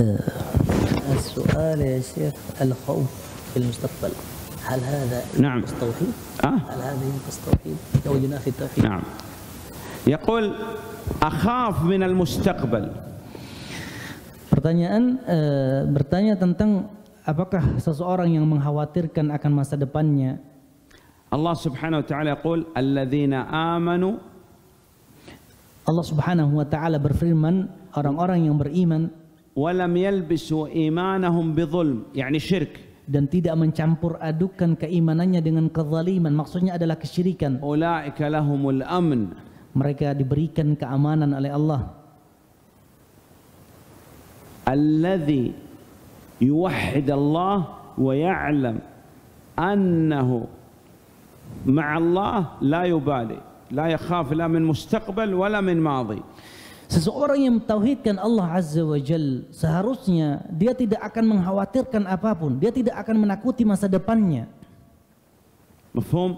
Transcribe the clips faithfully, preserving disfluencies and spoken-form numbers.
السؤال يا شيخ الخوف في المستقبل هل هذا نعم ينقص توحيد؟ آه؟ هل هذا ينقص توحيد أو ينافي التوحيد؟ نعم يقول أخاف من المستقبل. Pertanyaan uh, bertanya tentang apakah seseorang yang mengkhawatirkan akan masa depannya. Allah Subhanahu wa taala يقول الذين آمنوا. Allah Subhanahu wa taala berfirman, orang-orang yang beriman ولم يلبسوا إيمانهم بظلم يعني شرك. Dan tidak mencampur adukan keimanannya dengan kezaliman, maksudnya adalah kesyirikan. أولئك لهم الأمن. Mereka diberikan keamanan oleh Allah. الذي يوحد الله ويعلم أنه مع الله لا يبالي لا يخاف لا من مستقبل ولا من ماضي. Seseorang yang mentauhidkan Allah Azza wa Jal, seharusnya dia tidak akan mengkhawatirkan apapun, dia tidak akan menakuti masa depannya. مفهوم؟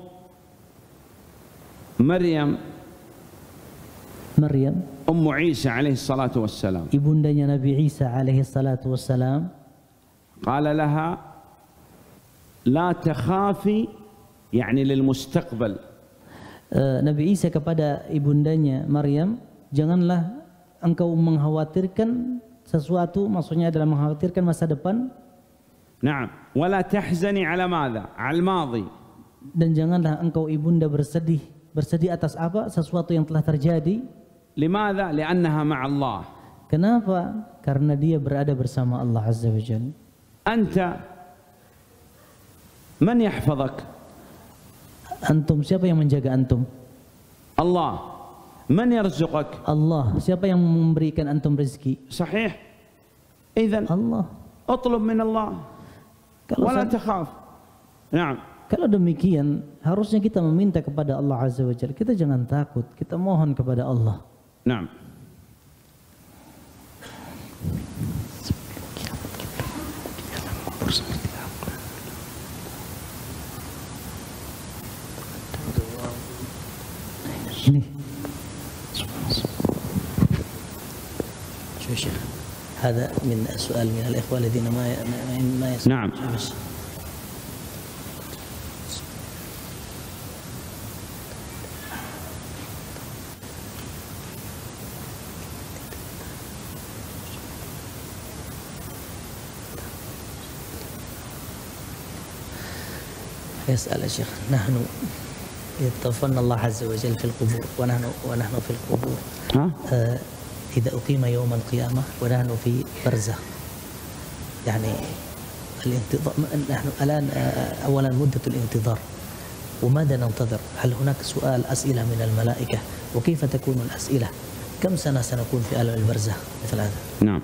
مريم Maryam, أم عيسى عليه الصلاة والسلام ibundanya Nabi Isa alaihi salatu wassalam, قال لها لا تخافي يعني للمستقبل. uh, Nabi Isa kepada ibundanya Maryam, janganlah engkau mengkhawatirkan sesuatu, maksudnya adalah mengkhawatirkan masa depan. نعم ولا تحزني على ماذا؟ على الماضي. Dan janganlah engkau ibunda bersedih, bersedih atas apa? Sesuatu yang telah terjadi. لماذا؟ لأنها مع الله. Kenapa? Karena dia berada bersama Allah Azza wa Jalla. أنت من يحفظك؟ Antum, siapa yang menjaga antum? الله. من يرزقك؟ Allah. Siapa yang memberikan antum rezeki? صحيح. إذن Allah. اطلب من الله Kalau ولا sam- تخاف. نعم. Kalau demikian, harusnya kita meminta kepada Allah Azza wa Jalla. Kita jangan takut, kita mohon kepada Allah. نعم. Ini شو يا شيخ هذا من السؤال من الإخوة الذين ما ما ما يسمعون. نعم. بس. يسأل يا شيخ نحن يتوفانا الله عز وجل في القبور ونحن ونحن في القبور ها؟ آه إذا أقيم يوم القيامة ونحن في برزخ يعني الانتظار نحن الآن آه أولا مدة الانتظار وماذا ننتظر؟ هل هناك سؤال أسئلة من الملائكة وكيف تكون الأسئلة؟ كم سنة سنكون في عالم البرزخ مثل هذا؟ نعم.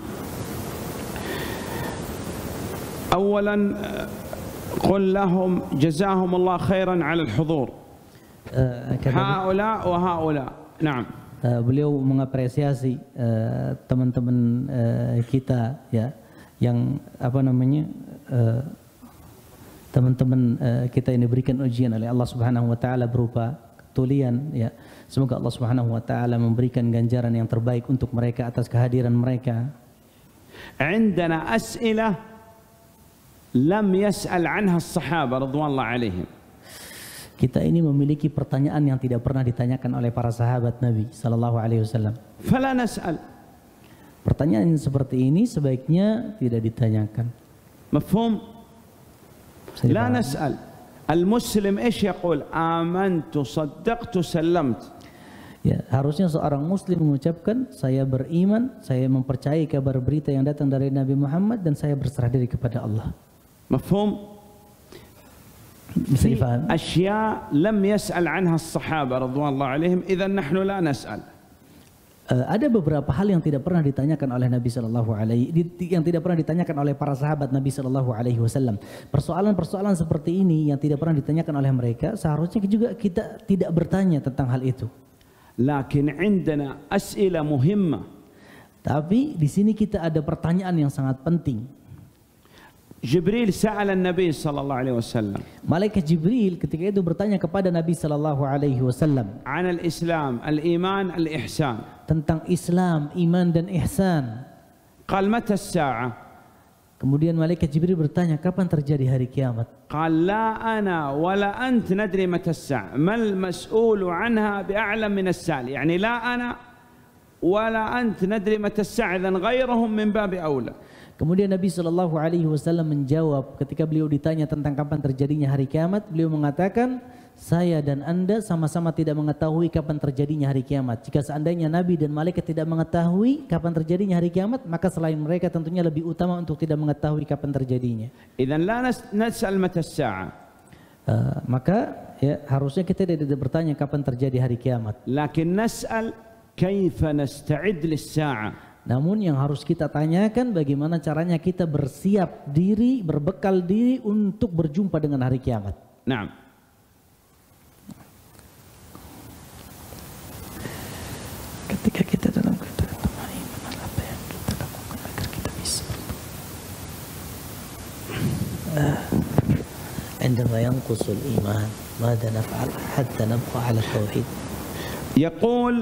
أولا قل لهم جزاهم الله خيرا على الحضور. uh, هؤلاء وهؤلاء. نعم. Uh, beliau mengapresiasi uh, teman-teman uh, kita ya, yang apa namanya uh, teman-teman uh, kita yang diberikan ujian oleh Allah Subhanahu wa taala berupa ketulian ya. Semoga Allah Subhanahu wa taala memberikan ganjaran yang terbaik untuk mereka atas kehadiran mereka. عندنا أسئلة لم يسأل عنها الصحابة رضوان الله عليهم. Kita ini memiliki pertanyaan yang tidak pernah ditanyakan oleh para sahabat Nabi sallallahu alaihi wasallam. فلا نسأل. Pertanyaan seperti ini sebaiknya tidak ditanyakan. مفهوم؟ لا نسأل. المسلم إيش يقول؟ آمنت صدقت سلمت. Ya, harusnya seorang muslim mengucapkan saya beriman, saya mempercayai kabar berita yang datang dari Nabi Muhammad dan saya berserah diri kepada Allah. مفهوم؟ Bisa في difahami? أشياء لم يسأل عنها الصحابة رضوان الله عليهم إذا نحن لا نسأل. Uh, ada beberapa hal yang tidak pernah ditanyakan oleh Nabi Shallallahu Alaihi yang tidak pernah ditanyakan oleh para sahabat Nabi Shallallahu Alaihi Wasallam. Persoalan-persoalan seperti ini yang tidak pernah ditanyakan oleh mereka, seharusnya juga kita tidak bertanya tentang hal itu. لكن عندنا أسئلة مهمة. Tapi di sini kita ada pertanyaan yang sangat penting. جبريل سأل النبي صلى الله عليه وسلم Malaikat Jibril ketika itu bertanya kepada Nabi Shallallahu Alaihi Wasallam عن الإسلام الإيمان الإحسان. tentang Islam, iman dan ihsan. قال متى الساعة؟ Kemudian malaikat Jibril bertanya, kapan terjadi hari kiamat? قال لا أنا ولا أنت ندري متى الساعة، ما المسؤول عنها بأعلم من السائل. يعني لا أنا ولا أنت ندري متى الساعة، إذن غيرهم من باب أولى. Kemudian Nabi Shallallahu Alaihi Wasallam menjawab ketika beliau ditanya tentang kapan terjadinya hari kiamat, beliau mengatakan, saya dan anda sama-sama tidak mengetahui kapan terjadinya hari kiamat. Jika seandainya Nabi dan malaikat tidak mengetahui kapan terjadinya hari kiamat, maka selain mereka tentunya lebih utama untuk tidak mengetahui kapan terjadinya. إذن لا نسأل متى الساعة. Uh, maka ya, harusnya kita tidak bertanya kapan terjadi hari kiamat. لكن نسأل كيف نستعد للساعة. Namun yang harus kita tanyakan bagaimana caranya kita bersiap diri, berbekal diri untuk berjumpa dengan hari kiamat. Naam. Ketika kita dalam keadaan lemah iman, apa yang kita lakukan agar kita bisa عندما ينقص الإيمان ماذا نفعل حتى نبقى على التوحيد؟ يقول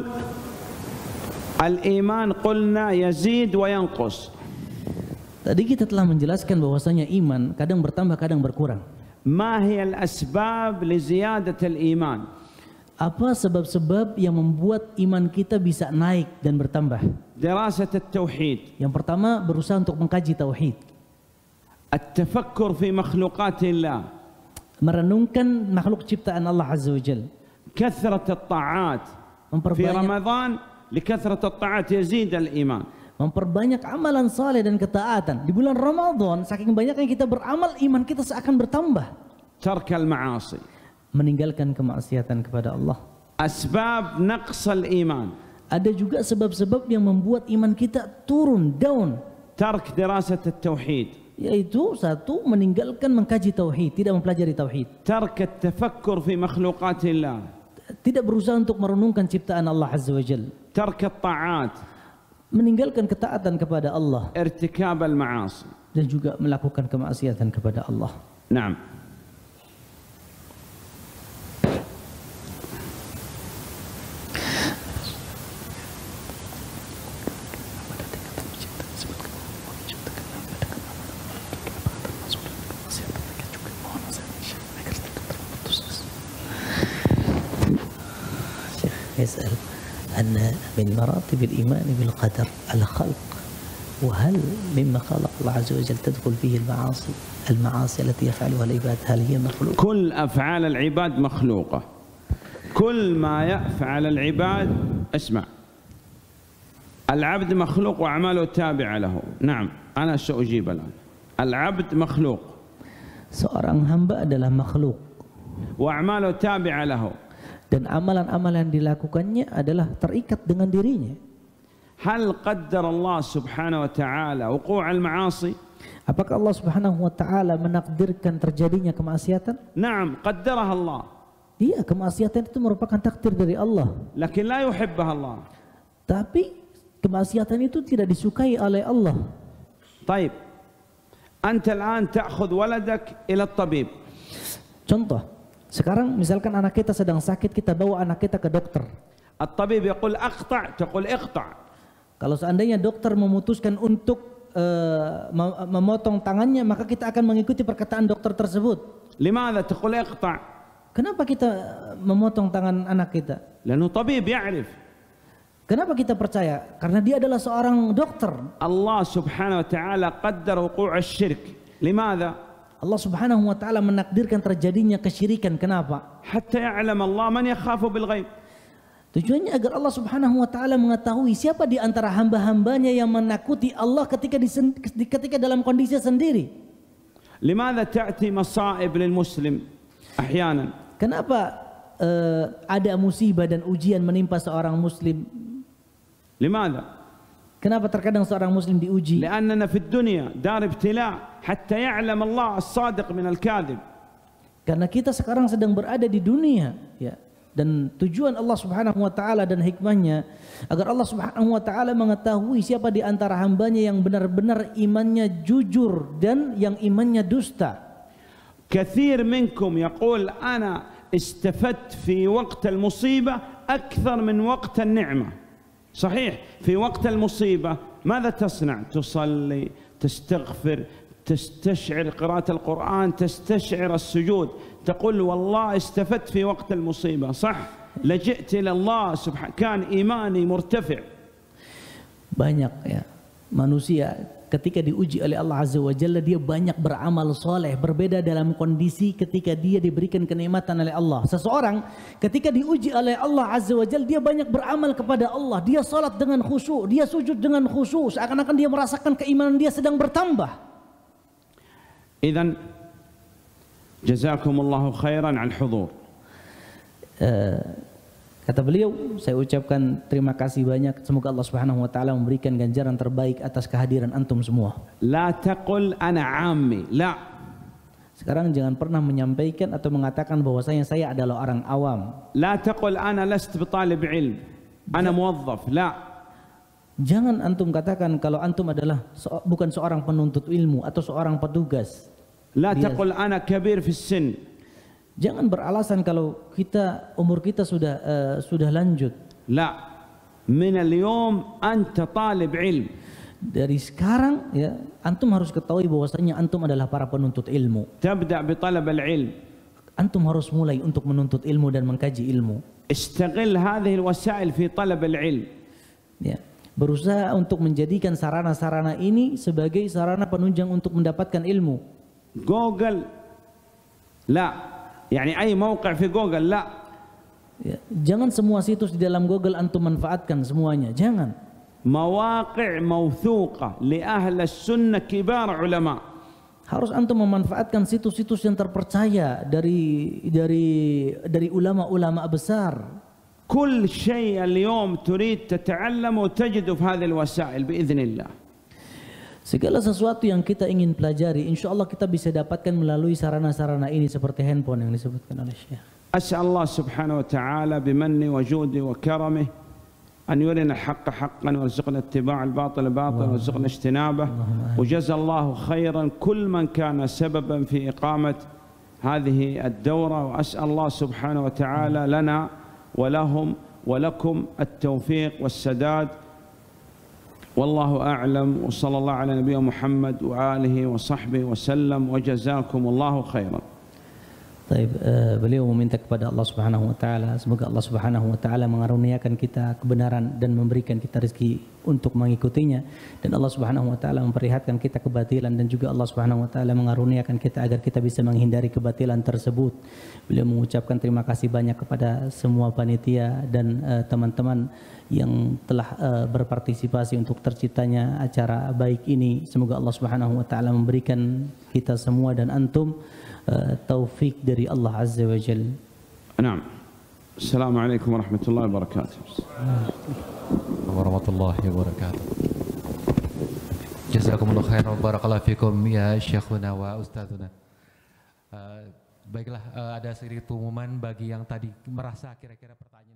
الإيمان قلنا يزيد وينقص. Tadi kita telah menjelaskan bahwasanya iman kadang bertambah kadang berkurang. ما هي الأسباب لزيادة الإيمان؟ Apa sebab-sebab yang membuat iman kita bisa naik dan bertambah? دراسة التوحيد. Yang pertama, berusaha untuk mengkaji tauhid. التفكر في مخلوقات الله. Merenungkan makhluk ciptaan Allah Azza wa Jalla. كثرة الطاعات. في رمضان لكثرة الطاعات يزيد الإيمان. Memperbanyak amalan saleh dan ketaatan. Di bulan Ramadan, saking banyaknya kita beramal, iman kita seakan bertambah. ترك المعاصي. Meninggalkan kemaksiatan kepada Allah. أسباب نقص الإيمان. Ada juga sebab-sebab yang membuat iman kita turun, down. ترك دراسة التوحيد. Yaitu satu, meninggalkan mengkaji tauhid, tidak mempelajari tauhid. ترك التفكر في مخلوقات الله. Tidak berusaha untuk merenungkan ciptaan Allah Azza wa Jalla. ترك الطاعات. Meninggalkan ketaatan kepada Allah. ارتكاب المعاصي. Dan juga melakukan kemaksiatan kepada Allah. نعم. يسأل أن من مراتب الإيمان بالقدر الخلق، وهل مما خلق الله عز وجل تدخل فيه المعاصي المعاصي التي يفعلها العباد هل هي مخلوقة؟ كل أفعال العباد مخلوقة. كل ما يفعل العباد، اسمع، العبد مخلوق وأعماله تابعة له. نعم، أنا سأجيب الآن. العبد مخلوق. Seorang hamba adalah makhluk. وأعماله تابعة له. Dan amalan-amalan yang dilakukannya adalah terikat dengan dirinya. هل قدر الله سبحانه وتعالى وقوع المعاصي؟ Apakah Allah Subhanahu wa taala menakdirkan terjadinya kemaksiatan? نعم، قدرها الله. Iya, kemaksiatan itu merupakan takdir dari Allah. لكن لا يحبها الله. Tapi kemaksiatan itu tidak disukai oleh Allah. طيب، أنت الآن تأخذ ولدك إلى الطبيب. Contoh, sekarang misalkan anak kita sedang sakit, kita bawa anak kita ke dokter. الطبيب يقول أقطع، تقول اقطع. Kalau seandainya dokter memutuskan untuk uh, memotong tangannya, maka kita akan mengikuti perkataan dokter tersebut. لماذا تقول اقطع؟ Kenapa kita memotong tangan anak kita? لأنه طبيب يعرف. Kenapa kita percaya? Karena dia adalah seorang dokter. الله سبحانه وتعالى قدر وقوع الشرك. لماذا؟ Allah Subhanahu wa taala menakdirkan terjadinya kesyirikan. Kenapa? حتى يعلم الله من يخاف بالغيب. Tujuannya agar Allah Subhanahu wa taala mengetahui siapa di antara hamba-hambanya yang menakuti Allah ketika di, ketika dalam kondisi sendiri. لماذا تأتي مصائب للمسلم أحيانا؟ Kenapa uh, ada musibah dan ujian menimpa seorang muslim? لماذا؟ Kenapa terkadang seorang muslim diuji? لأننا في الدنيا دار ابتلاء حتى يعلم الله الصادق من الكاذب. Karena kita sekarang sedang berada di dunia, ya. Dan tujuan Allah Subhanahu wa taala dan hikmahnya agar Allah Subhanahu wa taala mengetahui siapa di antara hambanya yang benar-benar imannya jujur dan yang imannya dusta. كثير منكم يقول أنا استفدت في وقت المصيبة أكثر من وقت النعمة. صحيح، في وقت المصيبة ماذا تصنع؟ تصلي، تستغفر، تستشعر قراءة القرآن، تستشعر السجود، تقول والله استفدت في وقت المصيبة، صح؟ لجئت إلى الله سبحانه، كان إيماني مرتفع. Banyak ya manusia ketika diuji oleh Allah Azza wa Jalla dia banyak beramal soleh, berbeda dalam kondisi ketika dia diberikan kenikmatan oleh Allah. Seseorang ketika diuji oleh Allah Azza wa Jalla dia banyak beramal kepada Allah, dia salat dengan khusyuk, dia sujud dengan khusyuk, seakan-akan dia merasakan keimanan dia sedang bertambah. Idzan jazakumullahu khairan al hudur. Uh, Kata beliau, saya ucapkan terima kasih banyak. Semoga Allah Subhanahu wa taala memberikan ganjaran terbaik atas kehadiran antum semua. La taqul ana 'ammi, la. Sekarang jangan pernah menyampaikan atau mengatakan bahwasanya saya adalah orang awam. La taqul ana last bi talib ilm, ana muwazzaf, la. Jangan antum katakan kalau antum adalah so, bukan seorang penuntut ilmu atau seorang petugas. La taqul ana kabir fi sin. Jangan beralasan kalau kita umur kita sudah uh, sudah lanjut. La, min al-yawm anta talib ilm. Dari sekarang ya antum harus ketahui bahwasanya antum adalah para penuntut ilmu. Tabda' bi talab al-ilm. Antum harus mulai untuk menuntut ilmu dan mengkaji ilmu. Istaghil hadhihi al-wasa'il fi talab al-ilm. Ya, berusaha untuk menjadikan sarana-sarana ini sebagai sarana penunjang untuk mendapatkan ilmu. Google, la. Yani ay mawqi' fi Google, la. Ya, jangan semua situs di dalam Google antum manfaatkan semuanya, jangan. Mawaqi' mawthuqa li ahli sunnah kibar ulama. Harus antum memanfaatkan situs-situs yang terpercaya dari dari dari ulama-ulama besar. Kull shay al-yawm turid tata'allamu tajidu fi hadhihi al-wasa'il bi'idznillah. Segala sesuatu yang kita ingin pelajari, insya Allah kita bisa dapatkan melalui sarana-sarana ini seperti handphone yang disebutkan oleh Syekh. As'al Allah subhanahu wa ta'ala bimanni wa judi wa karamih an yurina al-haqqa haqqan wa yarzuqna ittiba' al-batil batilan wa yarzuqna ijtinabah. Wa jazallahu khairan kull man kana sababan fi iqamat hadhihi ad-dawra, wa as'al Allah subhanahu wa ta'ala lana wa lahum wa lakum at-tawfiq was-sadad. والله أعلم وصلى الله على نبينا محمد وآله وصحبه وسلم وجزاكم الله خيرا. Baik, uh, beliau meminta kepada Allah Subhanahu wa taala semoga Allah Subhanahu wa taala mengaruniakan kita kebenaran dan memberikan kita rezeki untuk mengikutinya, dan Allah Subhanahu wa taala memperlihatkan kita kebatilan, dan juga Allah Subhanahu wa taala mengaruniakan kita agar kita bisa menghindari kebatilan tersebut. Beliau mengucapkan terima kasih banyak kepada semua panitia dan teman-teman uh, yang telah uh, berpartisipasi untuk terciptanya acara baik ini. Semoga Allah Subhanahu wa taala memberikan kita semua dan antum uh, taufik dari Allah Azza wa Jalla. Naam. Assalamualaikum warahmatullahi wabarakatuh. Warahmatullahi wabarakatuh. Jazakumullah khairan wa barakallahu fikum ya syekhuna wa ustadzuna. Uh, baiklah, uh, ada sedikit pengumuman bagi yang tadi merasa kira-kira pertanyaan